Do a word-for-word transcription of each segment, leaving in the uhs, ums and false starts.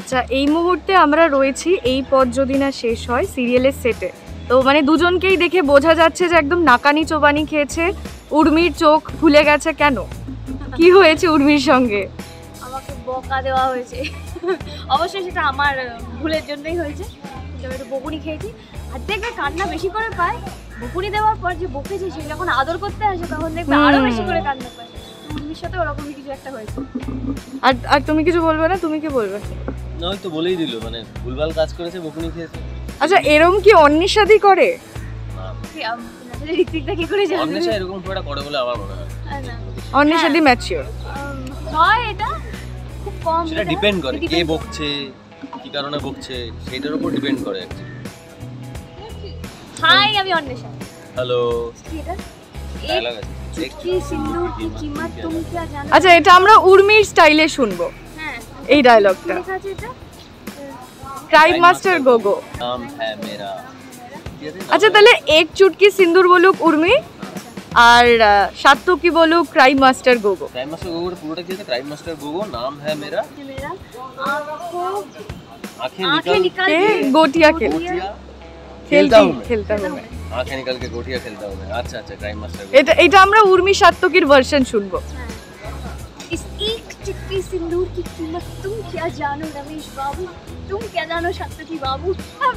আচ্ছা, এই মুহূর্তে আমরা রয়েছি এই পথ যদি না শেষ হয় সিরিয়ালের সেটে। তো মানে দুজনকেই দেখে বোঝা যাচ্ছে যে একদম নাকানি চোবানি খেয়েছে। উর্মির চোখ ফুলে গেছে কেন? কি হয়েছে উর্মির সঙ্গে? আমাকে বকা দেওয়া হয়েছে। অবশ্যই সেটা আমার ভুলের জন্যই হয়েছে। আমি একটু বকুনি খেয়েছি। আর দেখবে কান্না বেশি করে পায় বকুনি দেওয়ার পর, যে বকেছে সে যখন আদর করতে আসে তখন দেখবে আরো বেশি করে কান্না পায়। উর্মির সাথে ওরকমই কিছু একটা হয়েছে। আর আর তুমি কিছু বলবে না? তুমি কি বলবে? না, ওই তো বলেই দিল, মানে ভুলভাল কাজ করেছে, বকুনি খেয়েছে। আচ্ছা, এরকম কি অন্বেষাদি করে? ঋত্বিকদা কি করে জানবে? অন্বেষা এরকম করে করে বলে আমার মনে হয়। অন্বেষাদি ম্যাচিওর হয়, এটা খুব কম। সেটা ডিপেন্ড করে কে বকছে, কি কারণে বকছে, সেটার উপর ডিপেন্ড করে। হাই, আমি অন্বেষা। হ্যালো। কি এটা? চুটকি সিন্দুর কি कीमत तुम क्या জানো? আচ্ছা, এটা আমরা উর্মির স্টাইলে শুনবো। হ্যাঁ, এই ডায়লগটা। লেখা আছে এটা ক্রাইম মাস্টার গোগো নাম হ্যায় মেরা। আচ্ছা, তাহলে এক চুটকি সিন্দুর বলুক উর্মি, আর সাত্তকি বলুক crime master Gogo. Crime master Gogo পুরোটা কি আছে? ক্রাইম মাস্টার গোগো নাম হ্যায় মেরা, মেরা आंखों आंखें आंखें निकल के गोटियां खेल खेलता हूं मैं, खेलता हूं मैं, आंखें निकल के गोटियां खेलता हूं मैं। अच्छा अच्छा, क्राइम मास्टर। এটা এটা আমরা উর্মি সাত্তকির ভার্সন শুনবো। इस एक चुटकी सिंदूर की कीमत तुम क्या जानो रमेश बाबू, तुम क्या जानो सात्तकी बाबू।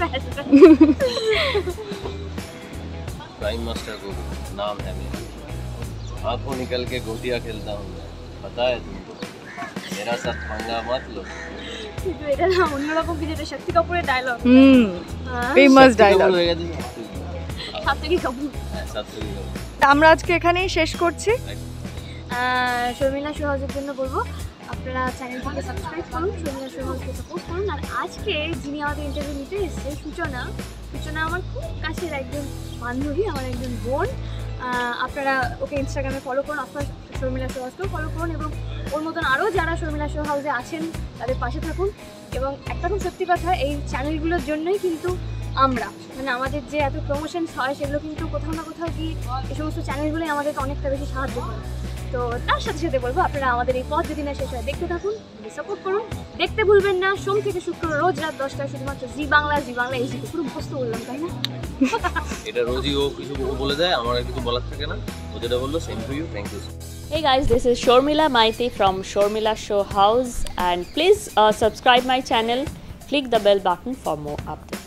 क्राइम मास्टर गोगो नाम है मेरा, आंखों निकल के गोटियां खेलता हूं मैं, पता है तुमको, मेरा साथ पंगा मत लो। কিন্তু এটা না অন্যরকম কিছু, এটা শক্তি কাপুরের ডায়লগ। হুম, ফেমাস ডায়লগ। সাত্তকি কাপুর। হ্যাঁ, সাত্তকি কাপুর। আমরা আজকে এখানেই শেষ করছি। শর্মিলা শো হাউসের জন্য বলবো আপনারা চ্যানেলটিকে সাবস্ক্রাইব করুন, শর্মিলা শো হাউসকে সাপোর্ট করুন। আর আজকে যিনি আমাদের ইন্টারভিউ নিতে এসেছে সূচনা, সূচনা আমার খুব কাছের একজন বান্ধবী, আমার একজন বোন। আপনারা ওকে ইনস্টাগ্রামে ফলো করুন, আপনার শর্মিলা শো হাউসকেও ফলো করুন, এবং ওর মতন আরও যারা শর্মিলা শো হাউসে আছেন তাদের পাশে থাকুন। এবং একটা খুব সত্যি কথা, এই চ্যানেলগুলোর জন্যই কিন্তু আমরা, মানে আমাদের যে এত প্রমোশনস হয় সেগুলো কিন্তু কোথাও না কোথাও গিয়ে এই সমস্ত চ্যানেলগুলোই আমাদেরকে অনেকটা বেশি সাহায্য করে। তো তার সাথে সাথে বলবো আপনারা আমাদের এই পথ যদি না শেষ হয় দেখতে থাকুন, সাপোর্ট করুন। দেখতে ভুলবেন না সোম থেকে শুক্র রোজ রাত দশটায় শুধুমাত্র জি বাংলা। জি বাংলা এই পুরো মুখস্থ বললাম, তাই না? এটা রোজই ও কিছু বলে দেয়, আমার কিছু বলার থাকে না। ও যেটা বললো same to you, thank you. Hey guys, this is Shormila Maite from Shormila Show House, and please uh, subscribe my channel, click the bell button for more updates.